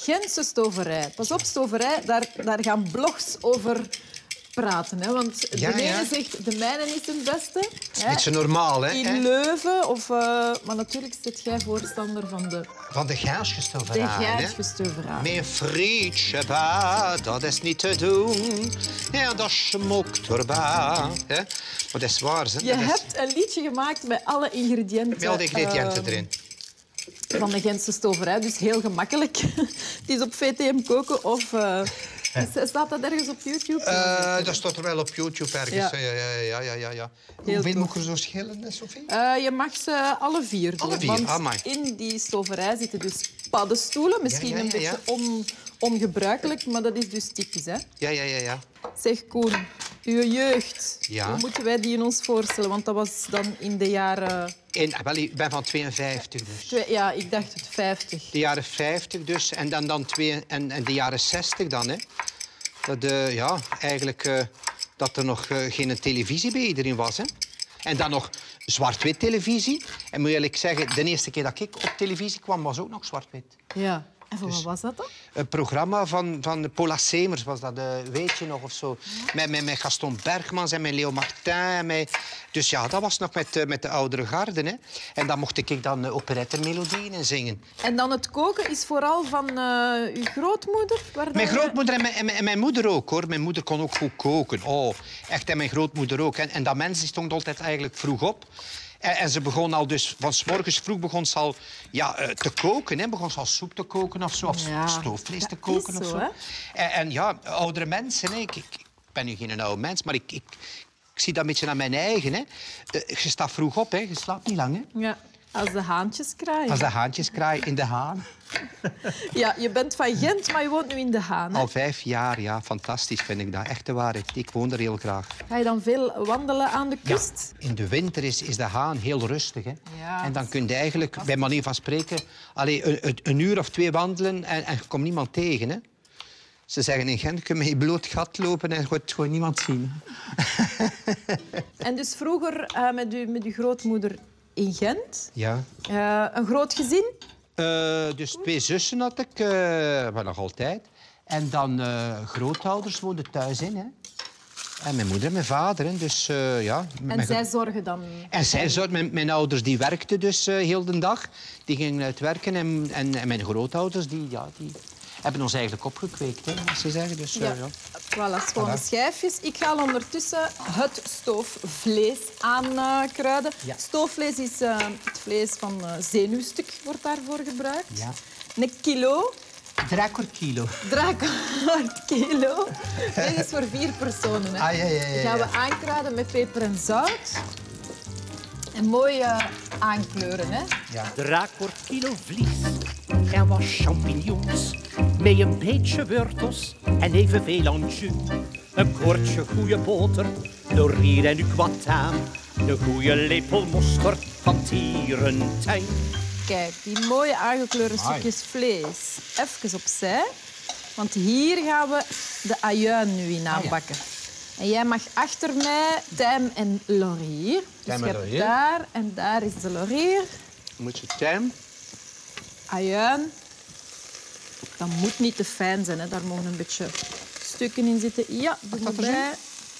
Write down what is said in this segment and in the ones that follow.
Gentse stoverij. Pas op, stoverij, daar gaan blogs over praten. Hè? Want de ene zegt, de mijne is het beste. Dat is een beetje normaal, hè? In Leuven. Of, maar natuurlijk zit jij voorstander van de... Van de Gijsje stoverij. De Gijsje stoverij. Mijn frietje, dat is niet te doen. Ja, dat smokt erbij. Maar dat is waar, hè? Je hebt een liedje gemaakt met alle ingrediënten. Met alle ingrediënten erin. Van de Gentse stoverij, dus heel gemakkelijk. Het is op VTM koken of... Staat dat ergens op YouTube? Dat staat er wel op YouTube ergens. Ja. Hoeveel moet er zo schillen, Sophie? Je mag ze alle 4 doen. Alle 4, want in die stoverij zitten dus paddenstoelen. Misschien een beetje ongebruikelijk, maar dat is dus typisch. Hè? Ja. Zeg, Koen, uw jeugd. Ja. Hoe moeten wij die in ons voorstellen? Want dat was dan in de jaren... Ik ben van 52 dus. Ja, ik dacht het 50. De jaren 50 dus. En dan de jaren 60 dan, hè. Dat, eigenlijk dat er nog geen televisie bij iedereen was, hè. En dan nog zwart-wit televisie. En moet je eerlijk zeggen, de eerste keer dat ik op televisie kwam, was ook nog zwart-wit. Ja. En van wat was dat dan? Een programma van Paula Semers was dat, weet je nog, of zo. Met Gaston Bergmans en met Leo Martin. Dus ja, dat was nog met de oudere garden. Hè. En dan mocht ik dan operettemelodieën zingen. En dan het koken is vooral van uw grootmoeder? Mijn grootmoeder en mijn moeder ook, hoor. Mijn moeder kon ook goed koken. Oh, echt, en mijn grootmoeder ook. En dat mens die stond altijd eigenlijk vroeg op. En ze begon al dus, van 's morgens vroeg begon ze al te koken. Hè. Begon ze al soep te koken of zo, of stoofvlees te koken zo, of zo. En ja, oudere mensen. Hè. Ik ben nu geen oude mens, maar ik zie dat een beetje aan mijn eigen. Hè. Je staat vroeg op, hè. Je slaapt niet lang. Hè. Ja, als de haantjes kraaien. Als de haantjes kraaien in de Haan. Ja, je bent van Gent, maar je woont nu in de Haan. Hè? Al 5 jaar, ja. Fantastisch vind ik dat. Echt de waarheid. Ik woon er heel graag. Ga je dan veel wandelen aan de kust? Ja. In de winter is de Haan heel rustig. Hè. Ja, en dan kun je eigenlijk, bij manier van spreken, een uur of 2 wandelen en je komt niemand tegen. Hè. Ze zeggen in Gent, kun je met je bloot gat lopen en je gaat gewoon niemand zien. En dus vroeger met uw grootmoeder in Gent. Ja. Een groot gezin? Dus 2 zussen had ik, maar nog altijd. En dan grootouders woonden thuis in. Hè. En mijn moeder en mijn vader. Hè. Dus, ja. En zij zorgen dan? En zij zorgden. Mijn ouders die werkten dus heel de dag. Die gingen uit werken. En mijn grootouders die hebben ons eigenlijk opgekweekt, hè, als ze zeggen. Dus, Voilà, schone schijfjes. Ik ga ondertussen het stoofvlees aankruiden. Ja. Stoofvlees is het vlees van zenuwstuk, wordt daarvoor gebruikt. Ja. Een kilo. 3 kilo. 3 kilo. Dit is voor 4 personen. Hè. Ja. Die gaan we aankruiden met peper en zout. En mooi aankleuren. Hè. Ja. 3 kilo vlies en wat champignons. Met een beetje wortels en evenveel anjou. Een koordje goede boter, laurier en nu wat aan. Een goede lepel mosterd van Tierentuin. Kijk, die mooie aangekleurde stukjes vlees. Even opzij. Want hier gaan we de ajuin nu in aanbakken. En jij mag achter mij tijm en laurier. Dus je hebt daar en daar is de laurier. Moet je tijm. Ajuin. Dat moet niet te fijn zijn. Hè. Daar mogen een beetje stukken in zitten. Ja, doe maar bij.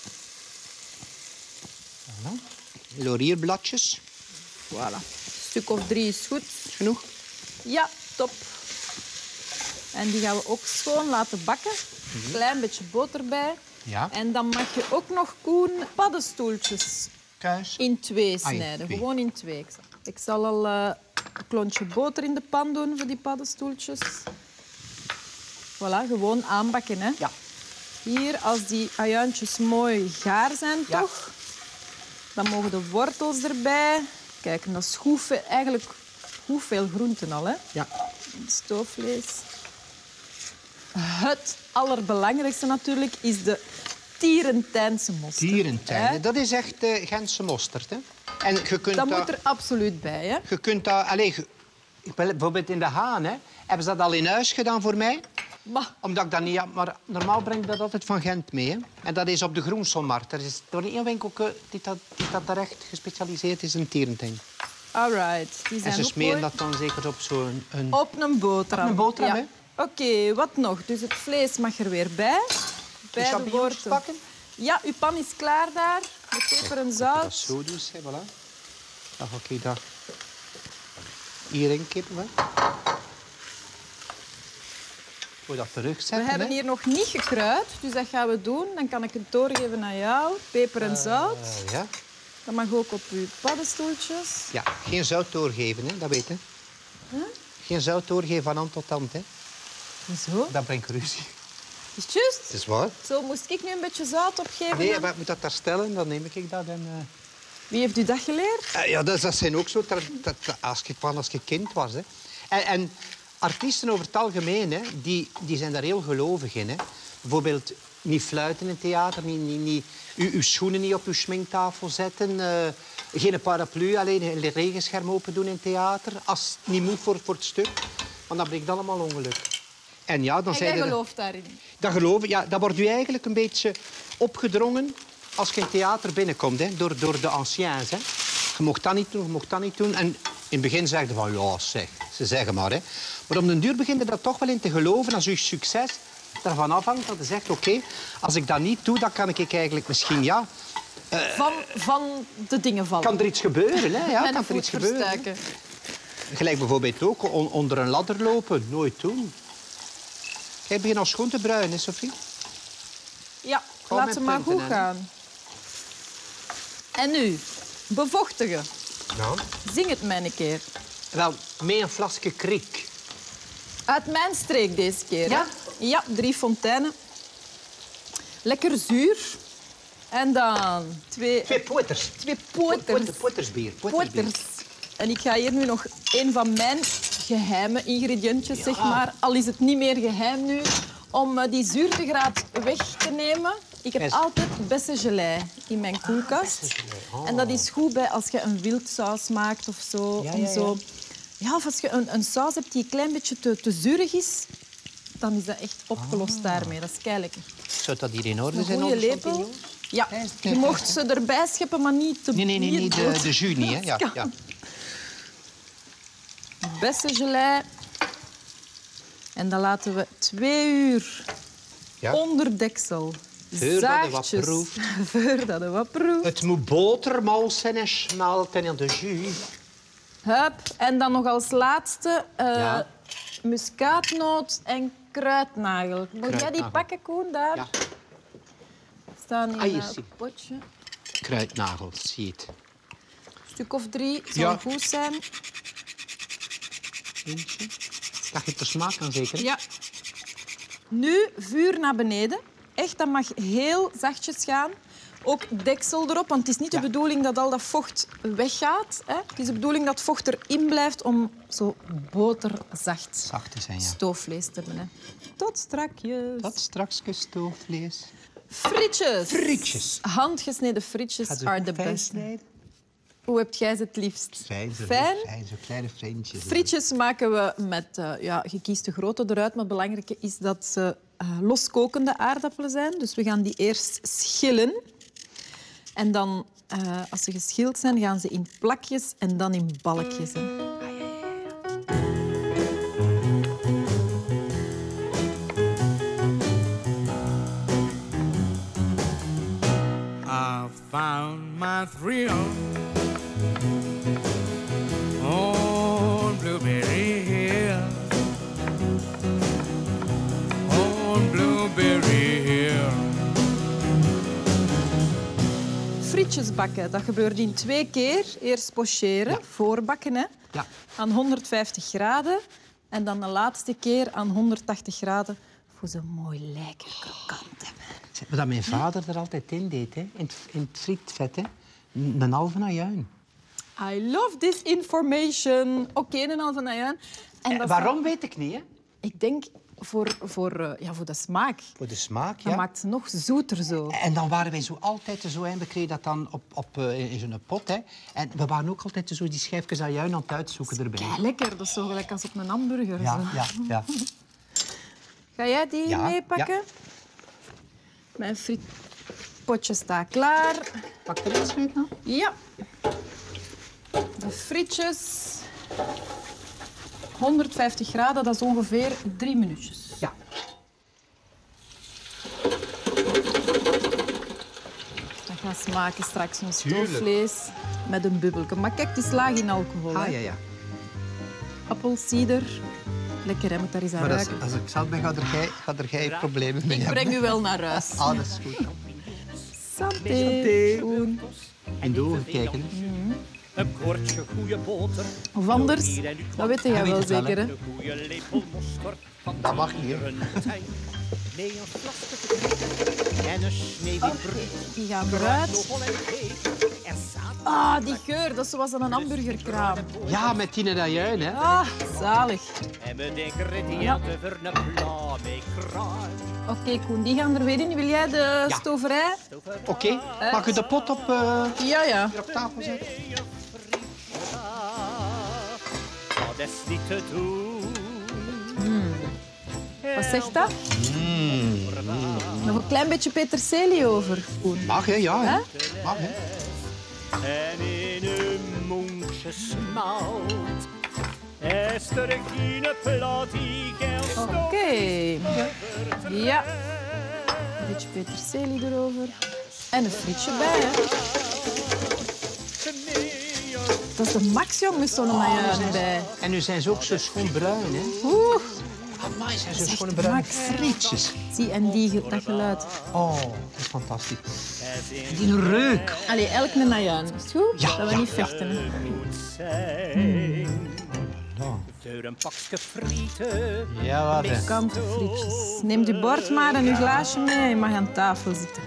Laurierbladjes. Voilà. Een stuk of 3 is goed. Genoeg? Ja, top. En die gaan we ook schoon laten bakken. Een klein beetje boter bij. Ja. En dan mag je ook nog, Koen, paddenstoeltjes Kuis. in 2 Ah, ja, snijden. 2. Gewoon in 2. Ik zal al een klontje boter in de pan doen voor die paddenstoeltjes. Voilà, gewoon aanbakken. Hè. Ja. Hier, als die ajuintjes mooi gaar zijn, toch? Dan mogen de wortels erbij. Kijk, en dat is eigenlijk goed veel groenten al. Hè. Ja. Stoofvlees. Het allerbelangrijkste natuurlijk is de Tierentijnse mosterd. Tierentijn. Hè? Dat is echt Gentse mosterd. Hè? En je kunt dat moet er absoluut bij. Hè? Je kunt dat... bijvoorbeeld in de Haan, hè, hebben ze dat al in huis gedaan voor mij. Omdat ik dat niet... Maar normaal breng ik dat altijd van Gent mee. Hè? En dat is op de Groenselmarkt. Er is door één winkel die daar echt gespecialiseerd is in tierentijn. Alright. Die zijn en ze ook smeren mooi. dat dan zeker op zo'n... Op een boterham. Op een boterham, ja. hè? Oké, wat nog? Dus het vlees mag er weer bij. De champignons pakken? Ja, uw pan is klaar daar. Met peper en zout. Dat zo doen, voilà. Dan ga ik dat hierin kippen. Hè. Voor dat terugzetten. We hebben hier nog niet gekruid, dus dat gaan we doen. Dan kan ik het doorgeven aan jou. Peper en zout. Ja. Dat mag ook op uw paddenstoeltjes. Ja, geen zout doorgeven, hè. Dat weet je. Huh? Geen zout doorgeven van hand tot hand. Hè. Hoezo? Dat brengt ruzie. Is het juist? Het is waar. Zo, moest ik nu een beetje zout opgeven? Nee, dan? maar ik moet dat daar stellen, dan neem ik dat. En, Wie heeft u dat geleerd? ja, dat zijn ook zo... Als ik kind was. Hè. En artiesten over het algemeen, hè, die zijn daar heel gelovig in. Hè. Bijvoorbeeld niet fluiten in het theater, niet uw schoenen niet op uw schminktafel zetten, geen paraplu, alleen een regenscherm open doen in het theater, als het niet moet voor het stuk. Want dat brengt allemaal ongeluk. En ja, dan En zijn jij er... gelooft daarin? Dat geloven, ja, dat wordt u eigenlijk een beetje opgedrongen als je in het theater binnenkomt, hè, door de anciens. Hè. Je mocht dat niet doen, je mocht dat niet doen. En in het begin zeiden van, ja, zeg, ze zeggen maar. Hè. Maar op den duur begint er dat toch wel in te geloven als uw succes daarvan afhangt. Dat je zegt, oké, als ik dat niet doe, dan kan ik eigenlijk misschien, ja... Van de dingen vallen. Kan er iets gebeuren, hè? Ja, Met kan een er iets voet gebeuren. verstuiken. Gelijk bijvoorbeeld ook onder een ladder lopen. Nooit doen. Jij begint al schoon te bruinen, hè, Sophie? Ja, Gewoon laat met ze maar punten, goed hè. gaan. En nu, bevochtigen. Ja. Zing het mij een keer. Wel, met een flasje kriek. Uit mijn streek deze keer. Ja? Hè? Ja, 3 fonteinen. Lekker zuur. En dan 2 poters. poters. Pottersbier. Poters. En ik ga hier nu nog een van mijn geheime ingrediëntjes, zeg maar. Al is het niet meer geheim nu. Om die zuurtegraad weg te nemen. Ik heb altijd bessengelei in mijn koelkast. Oh. En dat is goed bij als je een wildsaus maakt of zo. Ja, om ja, ja. zo... Ja, of als je een saus hebt die een klein beetje te zuurig is, dan is dat echt opgelost daarmee. Dat is keilekker. Zou dat hier in orde Een zijn? goede onze lepel. champignons? Ja, je mocht ze erbij scheppen, maar niet te... Nee, de jus niet, hè? Ja, ja. Bessengelei. En dan laten we 2 uur Ja. onder deksel. Voordat het wat Zachtjes. proeft. Voordat het wat proeft. Het moet botermal zijn en smelten in de jus. Hup. En dan nog als laatste Ja. muskaatnoot en kruidnagel. Moet jij die Kruidnagel. pakken, Koen, daar? Ja. Staan in Ah, hier een zie. potje. Kruidnagels, zie het. Een stuk of 3 zal Ja. goed zijn. Eentje. Dat geeft er smaak aan, zeker? Ja. Nu vuur naar beneden. Echt, dat mag heel zachtjes gaan. Ook deksel erop, want het is niet de bedoeling dat al dat vocht weggaat. Hè. Het is de bedoeling dat het vocht erin blijft om zo boterzacht Zacht te zijn, ja. stoofvlees te hebben. Hè. Tot strakjes. Dat straks stoofvlees. Frietjes. Frietjes. Handgesneden frietjes Gaat are ze the fijn best. snijden? Hoe heb jij ze het liefst? Fijn, zo kleine vriendjes. Frietjes maken we met... je kiest de grootte eruit, maar het belangrijke is dat ze loskokende aardappelen zijn. Dus we gaan die eerst schillen. En dan, als ze geschild zijn, gaan ze in plakjes en dan in balkjes. Hè. I found my thrill on Blueberry Hill. On Blueberry Hill. Frietjes bakken, dat gebeurt in 2 keer. Eerst pocheren, voorbakken, hè, Ja. aan 150 graden. En dan de laatste keer aan 180 graden voor ze mooi lekker krokant hebben. Zeg, maar dat mijn vader er altijd in deed, hè? In het frietvet. Hè? Een halve ajuin. I love this information. Oké, een halve ajuin. En dat Waarom, weet ik niet. Hè? Ik denk voor de smaak. Voor de smaak, Dat ja. maakt het nog zoeter zo. En dan waren wij zo altijd zo, hè, we kregen dat dan in zo'n pot. Hè. En we waren ook altijd zo die schijfjes ajuin aan het uitzoeken erbij. Kei lekker, dat is zo gelijk als op een hamburger. Ja, Zo. ja, ja. Ga jij die Ja, meepakken? ja. Mijn frietpotje staat klaar. Pak er iets mee dan? Ja. De frietjes. 150 graden, dat is ongeveer 3 minuutjes. Ja. Dat gaat smaken straks van stoofvlees met een bubbelke. Maar kijk, het is laag in alcohol. Ah, hè. ja, ja. Appelsieder. Lekker, hè? Moet daar eens aan Maar ruiken. als ik zout ben, gaat er geen problemen mee Ik hebben. breng u wel naar huis. Ah, dat is goed. Santé. Koen. En doorkijken. Een koortje goede boter. Of anders, dat weet jij wel zeker, hè? Een goede lepel mosterd. Van Dat mag niet, hè. een tuin. Mee een flasje te en een snee wit brood. Die gaan eruit. Knoflook en thee. Er staat Ah, die geur, dat is zoals aan een hamburgerkraam. Ja, met Tine Dajuin, hè. Ah, zalig. en met ingrediënten voor een pla met kraai. Oké, Koen, die gaan er weer in. Wil jij de stoverij? Oké, mag ik de pot op Ja. tafel zetten? Dat is niet te doen. Wat zegt dat? Nog een klein beetje peterselie over, Koen. Mag, hè? Ja, hè. Hè? Mag, hè. En in een mondje smalt is er geen plaat die geldt. Oké. Ja. Een beetje peterselie erover. En een frietje bij, hè. Dat is de max, jong, met zo'n maillard bij. En nu zijn ze ook zo schoon bruin, hè. Oeh. Amai, zijn ze echt schoon bruin max. frietjes. Zie, en dat geluid. Oh, dat is fantastisch. Die reuk. Allee, elk een najuin. Is het goed? Ja, Dat we ja, niet ja. vechten. Hè. Moet zijn. Door een pakje frieten. Ja, wat, hè. Kante frietjes. Neem je bord maar en uw glaasje mee en je mag aan tafel zitten.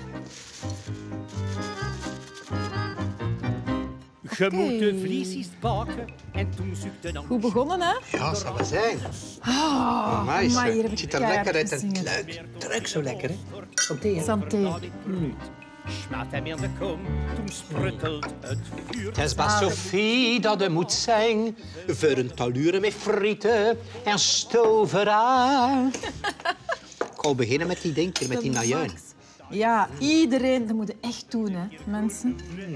Je moet de vliesjes bakken en toen zoekte dan. Goed begonnen, hè? Ja, zal wel zijn. Amai, hier heb Het ik ziet er lekker uit. keihard Het gezingen. luid. Het ruikt zo lekker, hè. Santé, hè. Santé. Smaat hem in de kom, toen spruttelt het vuur. Het is pas Sophie dat er moet zijn voor een taluren met frieten en stovera. Ik ga beginnen met die dinker, met die najuin. Ja, iedereen. Dat moet je echt doen, hè, mensen.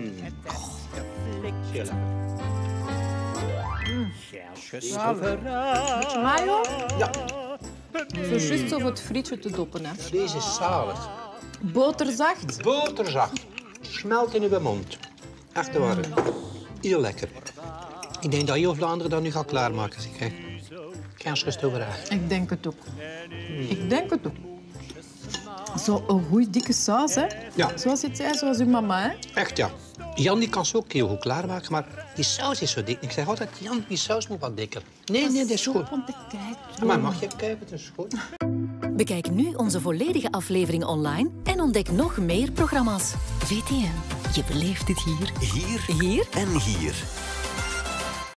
Beetje mayo. Ja, Zo juist over het frietje te doppen, hè. vlees is zalig. Boterzacht. Boterzacht. Smelt in uw mond. Echt waar. Heel lekker. Ik denk dat heel Vlaanderen dat nu gaat klaarmaken. Zeg, hè. Kersgestovera. Ik denk het ook. Ik denk het ook. Zo een goeie dikke saus, hè. Ja. Zoals je het zei, zoals uw mama, hè. Echt, ja. Jan die kan ze ook heel goed klaarmaken, maar die saus is zo dik. Ik zeg altijd, Jan, die saus moet wat dikker. Nee, dat is goed. Om te kijken. Maar mag je kijken, het is goed. Bekijk nu onze volledige aflevering online en ontdek nog meer programma's. VTM, je beleeft het hier. Hier Hier en hier.